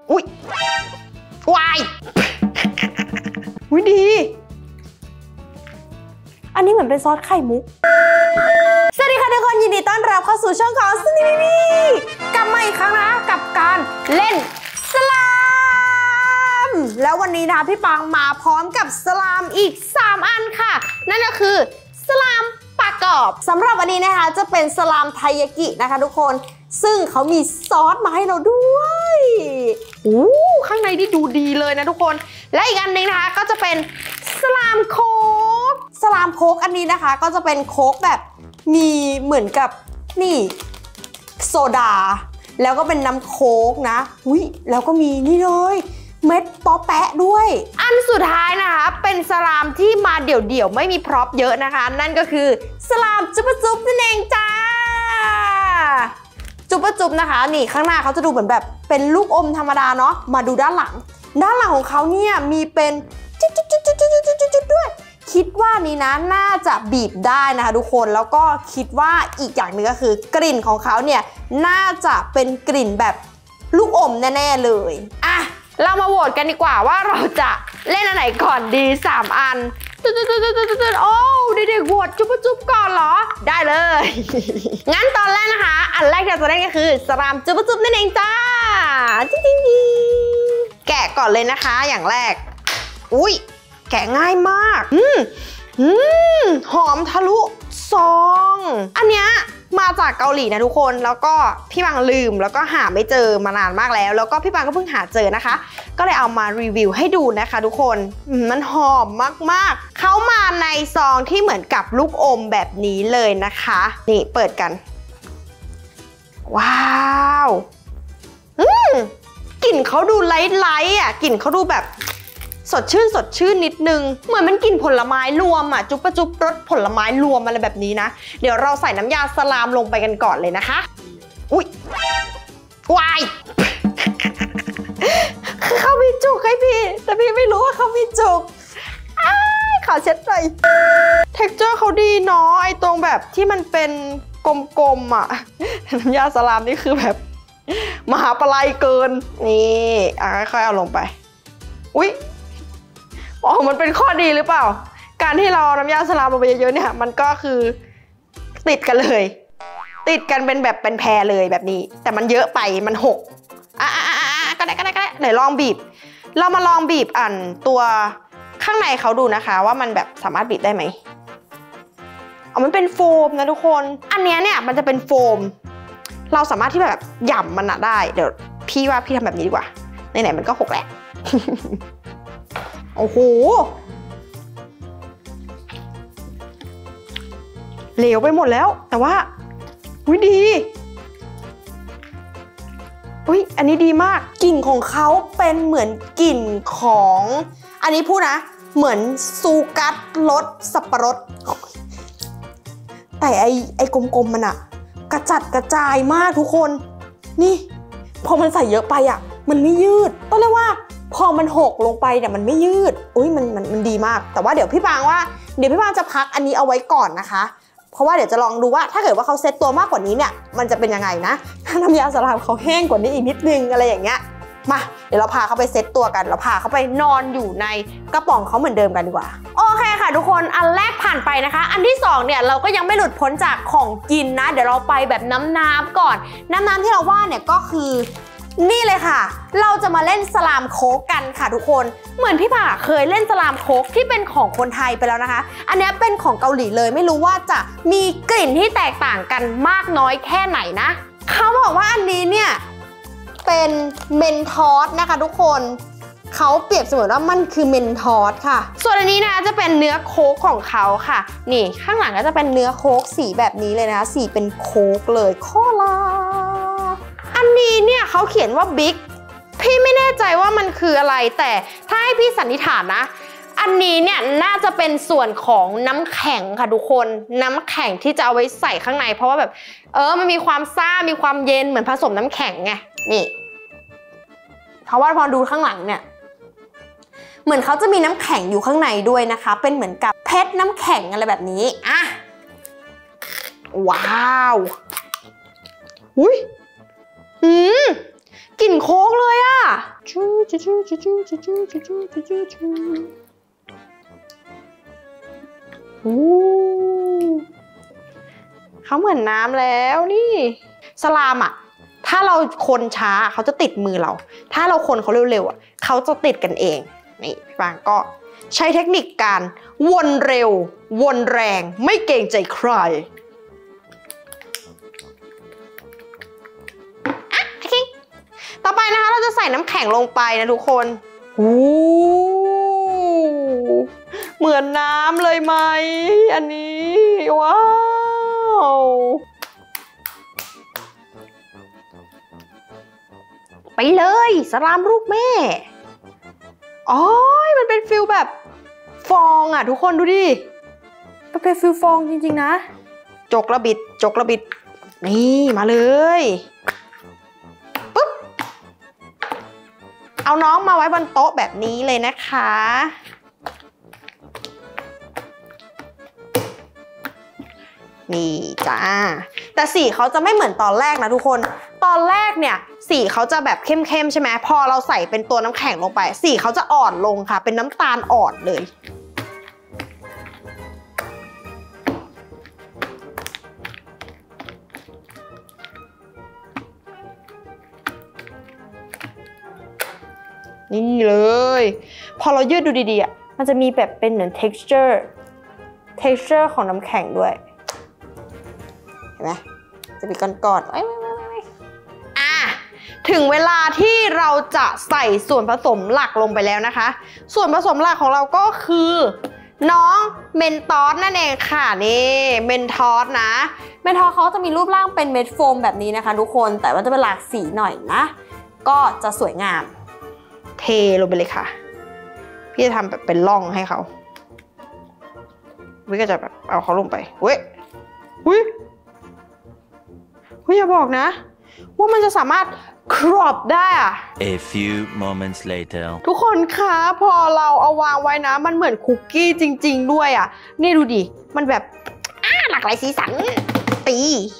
อุ๊ย วายอุ๊ยดีอันนี้เหมือนเป็นซอสไข่มุกสวัสดีค่ะทุกคนยินดีต้อนรับเข้าสู่ช่องของซูนิมิกลับมาอีกครั้งนะกับการเล่นสลามแล้ววันนี้นะพี่ปังมาพร้อมกับสลามอีก3อันค่ะนั่นก็คือสลามปากกรอบสำหรับวันนี้นะคะจะเป็นสลามไทยากินะคะทุกคนซึ่งเขามีซอสมาให้เราด้วยข้างในนี่ดูดีเลยนะทุกคนและอีกอันนึงนะคะก็จะเป็นสลามโค้กสลามโค้กอันนี้นะคะก็จะเป็นโค้กแบบมีเหมือนกับนี่โซดาแล้วก็เป็นน้ำโค้กนะแล้วก็มีนี่เลยเม็ดป๊อแปะด้วยอันสุดท้ายนะคะเป็นสลามที่มาเดี่ยวๆไม่มีพร็อพเยอะนะคะนั่นก็คือสลามจุ๊บจุ๊บนั่นเองจ้าจุ๊บจุ๊บนะคะนี่ข้างหน้าเขาจะดูเหมือนแบบเป็นลูกอมธรรมดาเนาะมาดูด้านหลังของเขาเนี่ยมีเป็นจุ๊ดด้วยคิดว่านี้นะน่าจะบีบได้นะคะทุกคนแล้วก็คิดว่าอีกอย่างหนึ่งก็คือกลิ่นของเขาเนี่ยน่าจะเป็นกลิ่นแบบลูกอมแน่ๆเลยอ่ะเรามาโหวตกันดีกว่าว่าเราจะเล่นอันไหนก่อนดี3อันโอ้เด็กๆโหวตจุ๊บก่อนเหรอได้เลยงั้นตอนแรกนะคะอันแรกที่เราจะเล่นก็คือสลามจุ๊บนั่นเองจ้าจริงแกะก่อนเลยนะคะอย่างแรกอุ้ยแกะง่ายมากหอมทะลุซองอันเนี้ยมาจากเกาหลีนะทุกคนแล้วก็พี่ปังลืมแล้วก็หาไม่เจอมานานมากแล้วก็พี่ปังก็เพิ่งหาเจอนะคะก็เลยเอามารีวิวให้ดูนะคะทุกคนมันหอมมากๆเขามาในซองที่เหมือนกับลูกอมแบบนี้เลยนะคะนี่เปิดกันว้าวกลิ่นเขาดูไลท์อ่ะกลิ่นเขาดูแบบสดชื่นนิดนึงเหมือนมันกลิ่นผลไม้รวมอ่ะจุ๊บรสผลไม้รวมอะไรแบบนี้นะเดี๋ยวเราใส่น้ำยาสลามลงไปกันก่อนเลยนะคะอุ๊ยวายคือเขามีจุกให้พี่แต่พี่ไม่รู้ว่าเขามีจุกขอเช็ดหน่อยเท็กเจอร์เขาดีเนาะไอตรงแบบที่มันเป็นกลมๆอ่ะน้ำยาสลามนี่คือแบบมหาปลายเกินนี่ค่อยๆเอาลงไปอุ๊ยมันเป็นข้อดีหรือเปล่าการที่เราน้ำยาสลามลงไปเยอะๆเนี่ยมันก็คือติดกันเลยติดกันเป็นแบบเป็นแพรเลยแบบนี้แต่มันเยอะไปมันหกก็ได้ไหนลองบีบเรามาลองบีบตัวข้างในเขาดูนะคะว่ามันแบบสามารถบีบได้ไหมมันเป็นโฟมนะทุกคนอันนี้เนี่ยมันจะเป็นโฟมเราสามารถที่แบบหย่ำมันได้เดี๋ยวพี่ว่าพี่ทำแบบนี้ดีกว่าไหนๆมันก็หกแหละโอ้โหเหลวไปหมดแล้วแต่ว่าดีอันนี้ดีมากกลิ่นของเขาเป็นเหมือนกลิ่นของอันนี้พูดนะเหมือนซูกัสรสสับปะรดแต่ไอ้กลมๆมันอะกระจัดกระจายมากทุกคนนี่พอมันใส่เยอะไปอะมันไม่ยืดต้องเรียกว่าพอมันหกลงไปเนี่ยมันไม่ยืดมันดีมากแต่ว่าเดี๋ยวพี่ปังจะพักอันนี้เอาไว้ก่อนนะคะเพราะว่าเดี๋ยวจะลองดูว่าถ้าเกิดว่าเขาเซตตัวมากกว่านี้เนี่ยมันจะเป็นยังไงนะถ้าน้ำยาสลามเขาแห้งกว่านี้อีกนิดนึงอะไรอย่างเงี้ยมาเดี๋ยวเราพาเขาไปเซตตัวกันเราพาเขาไปนอนอยู่ในกระป๋องเขาเหมือนเดิมกันดีกว่าโอเคค่ะทุกคนอันแรกผ่านไปนะคะอันที่2เนี่ยเราก็ยังไม่หลุดพ้นจากของกินนะเดี๋ยวเราไปแบบน้ำก่อนน้ำที่เราว่าเนี่ยก็คือนี่เลยค่ะเราจะมาเล่นสลามโค้กกันค่ะทุกคนเหมือนพี่ป่าเคยเล่นสลามโค้กที่เป็นของคนไทยไปแล้วนะคะอันนี้เป็นของเกาหลีเลยไม่รู้ว่าจะมีกลิ่นที่แตกต่างกันมากน้อยแค่ไหนนะเขาบอกว่าอันนี้เนี่ยเป็นเมนทอสนะคะทุกคนเขาเปรียบเสมือนว่ามันคือเมนทอสค่ะส่วนอันนี้นะคะจะเป็นเนื้อโค้กของเขาค่ะนี่ข้างหลังก็จะเป็นเนื้อโค้กสีแบบนี้เลยนะคะสีเป็นโค้กเลยโคลาอันนี้เนี่ยเขาเขียนว่าบิ๊กพี่ไม่แน่ใจว่ามันคืออะไรแต่ถ้าให้พี่สันนิษฐานนะอันนี้เนี่ยน่าจะเป็นส่วนของน้ำแข็งค่ะทุกคนน้ำแข็งที่จะเอาไว้ใส่ข้างในเพราะว่าแบบมันมีความซ่ามีความเย็นเหมือนผสมน้ำแข็งไงนี่เพราะว่าพอดูข้างหลังเนี่ยเหมือนเขาจะมีน้ำแข็งอยู่ข้างในด้วยนะคะเป็นเหมือนกับเพชรน้ำแข็งอะไรแบบนี้ว้าวกลิ่นโค้กเลยเขาเหมือนน้ำแล้วนี่สลามอ่ะถ้าเราคนช้าเขาจะติดมือเราถ้าเราคนเขาเร็วๆอ่ะเขาจะติดกันเองนี่พี่ปางก็ใช้เทคนิคการวนเร็ววนแรงไม่เกรงใจใครต่อไปนะคะเราจะใส่น้ำแข็งลงไปนะทุกคนเหมือนน้ำเลยไหมอันนี้ว้าวไปเลยสลามลูกแม่อ๋อมันเป็นฟิลแบบฟองอ่ะทุกคนดูดิมันเป็นฟิลฟองจริงๆนะจกระบิดนี่มาเลยปุ๊บเอาน้องมาไว้บนโต๊ะแบบนี้เลยนะคะนี่จ้าแต่สีเขาจะไม่เหมือนตอนแรกนะทุกคนตอนแรกเนี่ยสีเขาจะแบบเข้มๆใช่ไหมพอเราใส่เป็นตัวน้ำแข็งลงไปสีเขาจะอ่อนลงค่ะเป็นน้ำตาลอ่อนเลยนี่เลยพอเรายืดดูดีๆอ่ะมันจะมีแบบเป็นเหมือน texture ของน้ำแข็งด้วยเห็นไหมจะมีก้อนถึงเวลาที่เราจะใส่ส่วนผสมหลักลงไปแล้วนะคะส่วนผสมหลักของเราก็คือน้องเมนทอสนั่นเองค่ะนี่เมนทอสนะเมนทอสเขาจะมีรูปร่างเป็นเม็ดโฟมแบบนี้นะคะทุกคนแต่ว่าจะเป็นหลากสีหน่อยนะก็จะสวยงามเทลงไปเลยค่ะพี่จะทำแบบเป็นร่องให้เขาวิก็จะแบบเอาเขาลงไปเว้ยอย่าบอกนะว่ามันจะสามารถครอบได้อะ A few moments later ทุกคนคะพอเราเอาวางไว้นะมันเหมือนคุกกี้จริงๆด้วยอ่ะนี่ดูดิมันแบบหลากหลายสีสันตี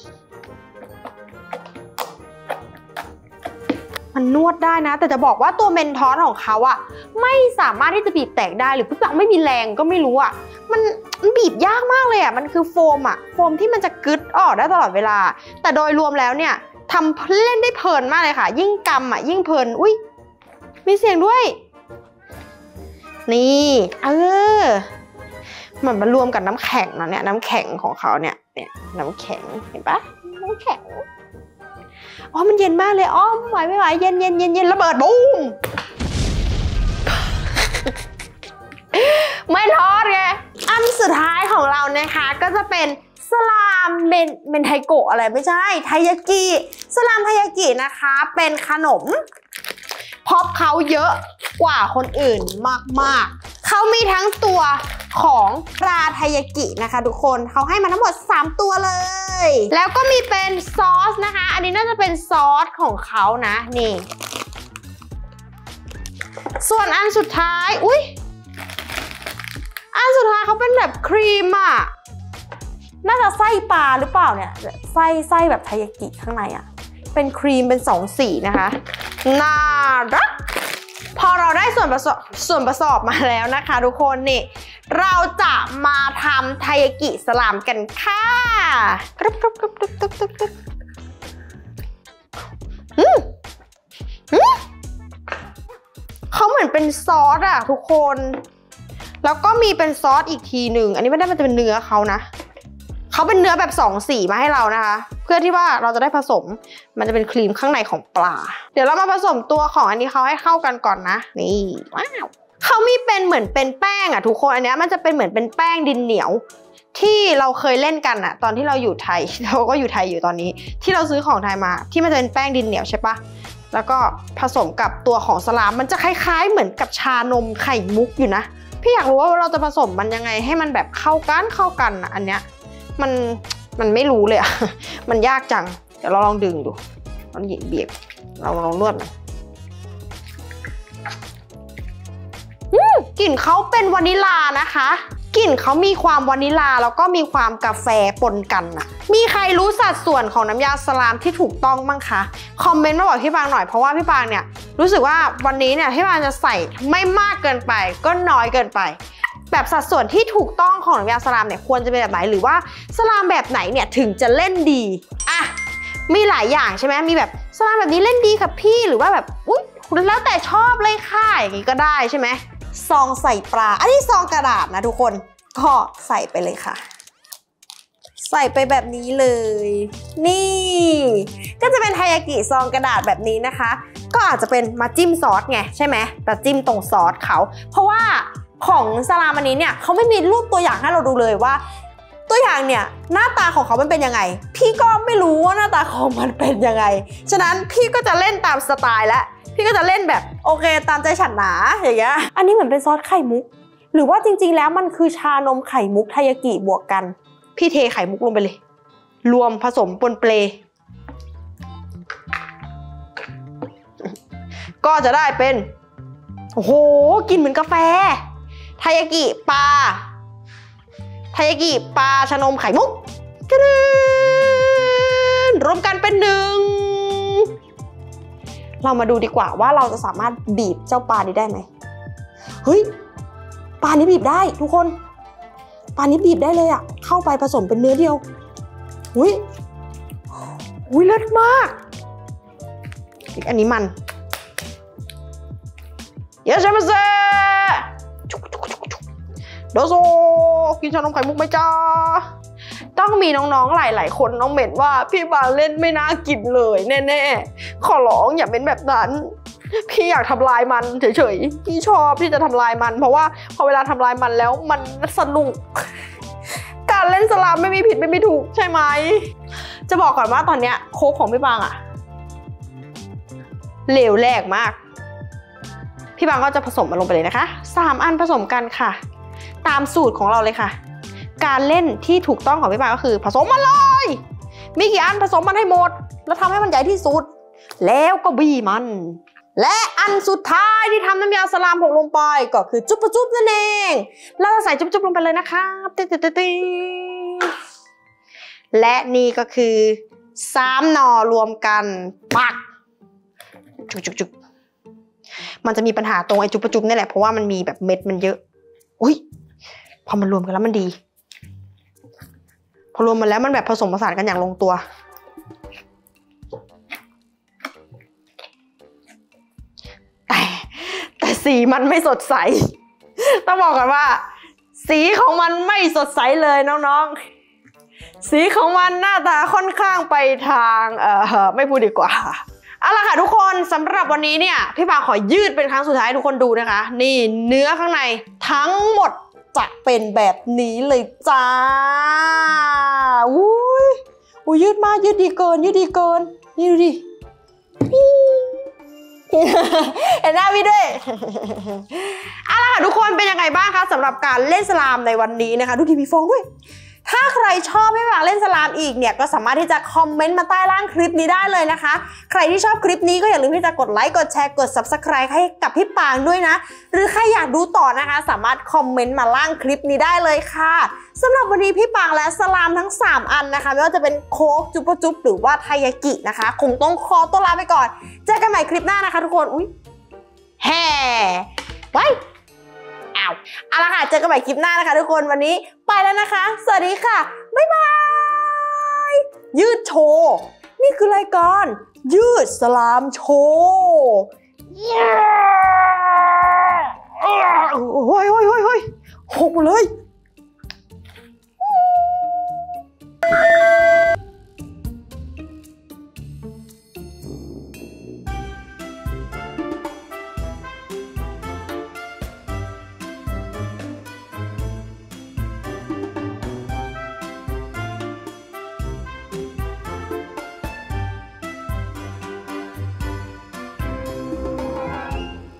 มันนวดได้นะแต่จะบอกว่าตัวเมนทอสของเขาอะไม่สามารถที่จะบีบแตกได้หรือพี่ปังไม่มีแรงก็ไม่รู้อะมันบีบยากมากเลยอะมันคือโฟมอะโฟมที่มันจะกึดออกได้ตลอดเวลาแต่โดยรวมแล้วเนี่ยทำเล่นได้เพลินมากเลยค่ะยิ่งกำอะยิ่งเพลินอุ้ยมีเสียงด้วยนี่เหมือนมันรวมกับน้ำแข็งนะเนี่ยน้ำแข็งของเขาเนี่ยน้ำแข็งเห็นปะน้ำแข็งอ๋อมันเย็นมากเลยอ๋อไม่ไหวเย็นระเบิดบูมไม่ทอดไงอันสุดท้ายของเรานะคะก็จะเป็นสลามเมนไทโกะอะไรไม่ใช่ไทยากิสลามไทยากินะคะเป็นขนมพอปเขาเยอะกว่าคนอื่นมากๆเขามีทั้งตัวของปลาไทยากินะคะทุกคนเขาให้มาทั้งหมด3ตัวเลยแล้วก็มีเป็นซอสนะคะอันนี้น่าจะเป็นซอสของเขานะนี่ส่วนอันสุดท้ายอันสุดท้ายเขาเป็นแบบครีมอ่ะน่าจะไส้ปลาหรือเปล่าเนี่ยไส้แบบไทยากิข้างในอ่ะเป็นครีมเป็น2 สีนะคะน่ารักพอเราได้ส่วนผสมมาแล้วนะคะทุกคนนี่เราจะมาทำไทยากิสลามกันค่ะเขาเหมือนเป็นซอสอะทุกคนแล้วก็มีเป็นซอสอีกทีหนึ่งอันนี้ไม่ได้มันจะเป็นเนื้อเขานะเขาเป็นเนื้อแบบ2 สีมาให้เรานะคะเพื่อที่ว่าเราจะได้ผสมมันจะเป็นครีมข้างในของปลาเดี๋ยวเรามาผสมตัวของอันนี้เขาให้เข้ากันก่อนนะนี่ว้าวเขามีเป็นเหมือนเป็นแป้งอ่ะทุกคนอันนี้มันจะเป็นเหมือนเป็นแป้งดินเหนียวที่เราเคยเล่นกันอ่ะตอนที่เราอยู่ไทยเราก็อยู่ไทยอยู่ตอนนี้ที่เราซื้อของไทยมาที่มันจะเป็นแป้งดินเหนียวใช่ปะแล้วก็ผสมกับตัวของสลามมันจะคล้ายๆเหมือนกับชานมไข่มุกอยู่นะพี่อยากรู้ว่าเราจะผสมมันยังไงให้มันแบบเข้ากันอ่ะอันเนี้ยมันไม่รู้เลยอ่ะมันยากจังเดี๋ยวเราลองดึงดูลองเบียบเราลองนวดมันกลิ่นเขาเป็นวานิลานะคะกลิ่นเขามีความวานิลาแล้วก็มีความกาแฟปนกันน่ะมีใครรู้สัดส่วนของน้ำยาสลามที่ถูกต้องบ้างคะคอมเมนต์มาบอกพี่ปางหน่อยเพราะว่าพี่ปางเนี่ยรู้สึกว่าวันนี้เนี่ยพี่ปางจะใส่ไม่มากเกินไปก็น้อยเกินไปแบบสัดส่วนที่ถูกต้องของน้ำยาสลามเนี่ยควรจะเป็นแบบไหนหรือว่าสลามแบบไหนเนี่ยถึงจะเล่นดีอ่ะมีหลายอย่างใช่ไหมมีแบบสลามแบบนี้เล่นดีค่ะพี่หรือว่าแบบอุ๊ยแล้วแต่ชอบเลยค่ะอย่างนี้ก็ได้ใช่ไหมซองใส่ปลาอันนี้ซองกระดาษนะทุกคนก็ใส่ไปเลยค่ะใส่ไปแบบนี้เลยนี่ก็จะเป็นไทยากิซองกระดาษแบบนี้นะคะก็อาจจะเป็นมาจิ้มซอสไงใช่ไหมมาจิ้มตรงซอสเขาเพราะว่าของสลามอันนี้เนี่ยเขาไม่มีรูปตัวอย่างให้เราดูเลยว่าตัวอย่างเนี่ยหน้าตาของเขามันเป็นยังไงพี่ก็ไม่รู้ว่าหน้าตาของมันเป็นยังไงฉะนั้นพี่ก็จะเล่นตามสไตล์และพี่ก็จะเล่นแบบโอเคตามใจฉันหนาอย่างเงี้ยอันนี้เหมือนเป็นซอสไข่มุกหรือว่าจริงๆแล้วมันคือชานมไข่มุกไทยากิบวกกันพี่เทไข่มุกลงไปเลยรวมผสมปนเปก็จะได้เป็นโอ้โหกลิ่นเหมือนกาแฟไทยากิปลาชานมไข่มุกรวมกันเป็นหนึ่งเรามาดูดีกว่าว่าเราจะสามารถบีบเจ้าปลานี้ได้ไหมเฮ้ยปลานี้บีบได้ทุกคนปลานี้บีบได้เลยอะเข้าไปผสมเป็นเนื้อเดียวอุ้ยเลิศมากอีกอันนี้มันเยอะใช่ไหมเซ่โดโซกินชานมไข่มุกไหมจ้าต้องมีน้องๆหลายๆคนน้องเม็ดว่าพี่บางเล่นไม่น่ากินเลยแน่ๆขอร้องอย่าเป็นแบบนั้นพี่อยากทำลายมันเฉยๆพี่ชอบที่จะทำลายมันเพราะว่าพอเวลาทำลายมันแล้วมันสนุกการเล่นสลามไม่มีผิดไม่มีถูกใช่ไหมจะบอกก่อนว่าตอนเนี้ยโค้กของพี่บางอะเหลวแหลกมากพี่บางก็จะผสมมันลงไปเลยนะคะ3อันผสมกันค่ะตามสูตรของเราเลยค่ะการเล่นที่ถูกต้องของพี่บางก็คือผสมมันเลยมีกี่อันผสมมันให้หมดแล้วทำให้มันใหญ่ที่สุดแล้วก็บี้มันและอันสุดท้ายที่ทำน้ำยาสลามผงลงไปก็คือจุ๊บจุ๊บนั่นเองเราจะใส่จุ๊บจุ๊บลงไปเลยนะคะและนี่ก็คือ3หน่อรวมกันปักจุ๊บมันจะมีปัญหาตรงไอ้จุ๊บจุ๊บนี่แหละเพราะว่ามันมีแบบเม็ดมันเยอะอุ้ยพอมันรวมกันแล้วมันดีพอรวมมันแล้วมันแบบผสมผสานกันอย่างลงตัวแต่สีมันไม่สดใสต้องบอกก่อนว่าสีของมันไม่สดใสเลยน้องๆสีของมันหน้าตาค่อนข้างไปทางไม่พูดดีกว่าเอาล่ะค่ะทุกคนสำหรับวันนี้เนี่ยพี่ปางขอยืดเป็นครั้งสุดท้ายให้ทุกคนดูนะคะนี่เนื้อข้างในทั้งหมดจะเป็นแบบนี้เลยจ้าอุ้ยยืดมากยืดดีเกินนี่ดูดิเห็นหน้าพี่ด้วยเอาล่ะค่ะทุกคนเป็นยังไงบ้างคะสำหรับการเล่นสลามในวันนี้นะคะดูทีมีฟองด้วยถ้าใครชอบให้พี่ปางเล่นสลามอีกเนี่ยก็สามารถที่จะคอมเมนต์มาใต้ล่างคลิปนี้ได้เลยนะคะใครที่ชอบคลิปนี้ก็อย่าลืมที่จะกดไลค์กดแชร์กด Subscribe ให้กับพี่ปางด้วยนะหรือใครอยากดูต่อนะคะสามารถคอมเมนต์มาล่างคลิปนี้ได้เลยค่ะสำหรับวันนี้พี่ปางและสลามทั้ง3อันนะคะไม่ว่าจะเป็นโค้กจุ๊บจุ๊บหรือว่าไทยากินะคะคงต้องขอตัวลาไปก่อนเจอกันใหม่คลิปหน้านะคะทุกคนแห่ไว้เอาละค่ะเจอกันใหม่คลิปหน้านะคะทุกคนวันนี้ไปแล้วนะคะสวัสดีค่ะบ๊ายบายยืดโชว์นี่คือรายการยืดสลามโชว์โอ้ยหกหมดเลย